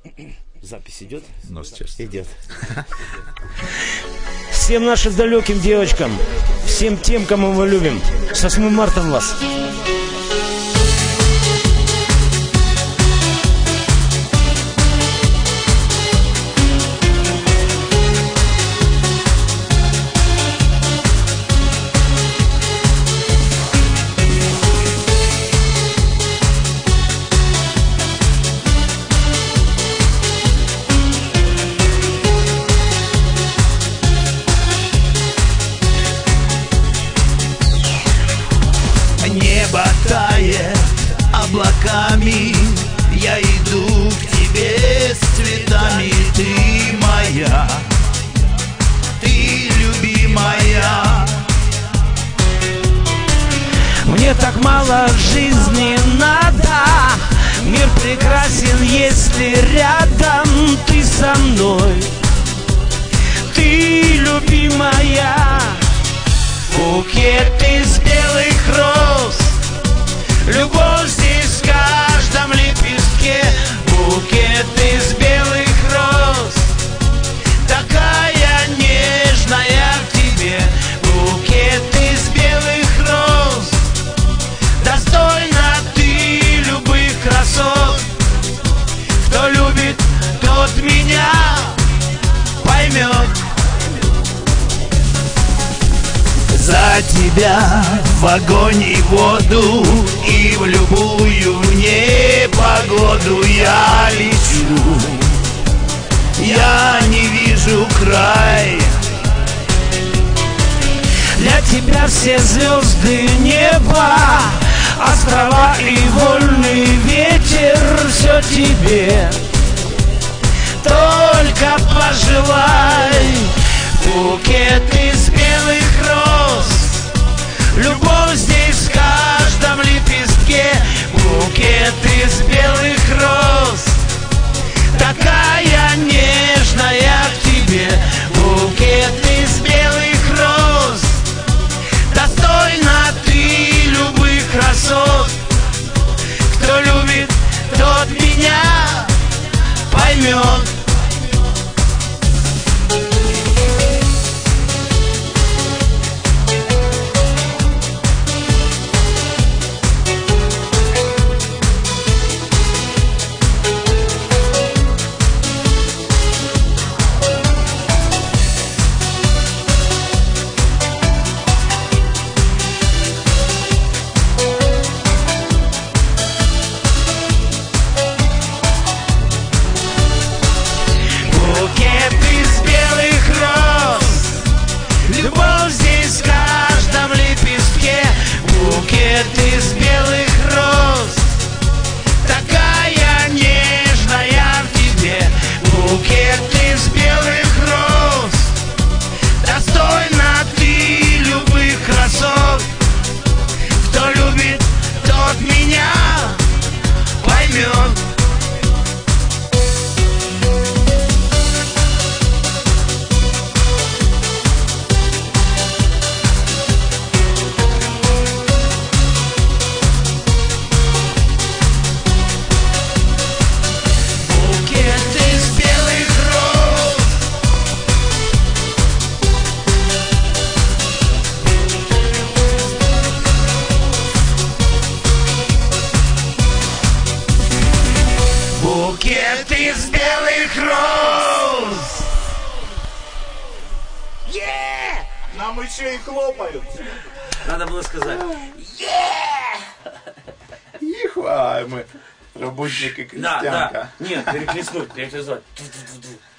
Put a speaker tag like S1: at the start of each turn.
S1: Запись идет?
S2: Ну, естественно.
S1: Идет. Всем нашим далеким девочкам, всем тем, кому мы любим, с 8 марта вас!
S3: Небо тает облаками, я иду к тебе с цветами. Ты моя, ты любимая.
S1: Мне так мало жизни надо, мир прекрасен, если рядом ты со мной. Ты любимая. Букет из белых роз, любовь здесь в каждом лепестке. Букет из белых роз, такая нежная к тебе. Букет из белых роз, достойна ты любых красот. Кто любит, тот меня поймет.
S3: За тебя в огонь и воду, и в любую непогоду я лечу. Я не вижу край.
S1: Для тебя все звезды неба, острова и вольный ветер, все тебе. Только пожелай. Букет из белых роз, любовь здесь в каждом лепестке. Букет из белых роз, такая нежная к тебе. Букет из белых роз, достойна ты любых красот. Кто любит, тот меня поймет. Букет из белых роз, такая нежная в тебе. Букет из белых роз, достойна ты любых красот. Кто любит, тот меня поймет. Букет из белых роз.
S4: Нам еще и хлопают.
S1: Надо было сказать.
S4: Ихва, мы работник и крестьянка.
S1: Да, да. Нет, переклеснуть.